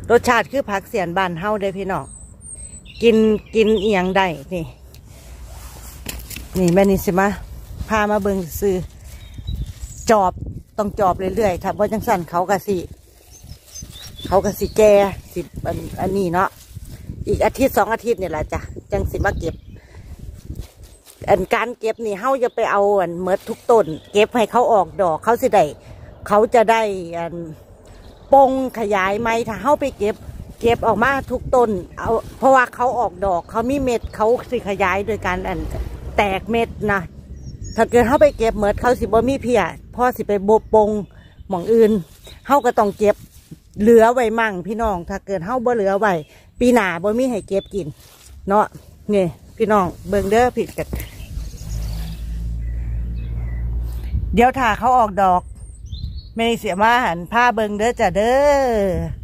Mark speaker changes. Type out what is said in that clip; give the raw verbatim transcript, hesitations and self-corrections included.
Speaker 1: รสชาติคือผักเสียนบ้านเฮาเด้พี่น้องกินกินเอียงได้นี่นี่แม่นิสิมาพามาเบิ่งซื้อจอบต้องจอบเรื่อยๆครับเพราะจังสั่นเขากะสิเขากะสิแก่สิอันอันนี้เนาะอีกอาทิตย์สองอาทิตย์เนี่ยแหละจ้ะจังสิมาเก็บอันการเก็บนี่เฮาจะไปเอาอันเมดทุกต้นเก็บให้เขาออกดอกเขาสิได้เขาจะได้อันปงขยายไหมถ้าเฮาไปเก็บเก็บออกมาทุกต้นเอาเพราะว่าเขาออกดอกเขามีเม็ดเขาสิขยายโดยการอันแตกเม็ดนะถ้าเกิดเฮาไปเก็บเมดเขาสิบ่มีเพียพ่อสิไปโบปงหม่องอื่นเฮาก็ต้องเก็บเหลือไว้มั่งพี่น้องถ้าเกิดเฮาบ่เหลือไว้ปีหน้าบ่มีให้เก็บกินเนาะนี่พี่น้องเบิ่งเด้อผิดกันเดี๋ยวถ้าเขาออกดอกไม่เสียมาหันผ้าเบิ่งเด้อจ้ะเด้อ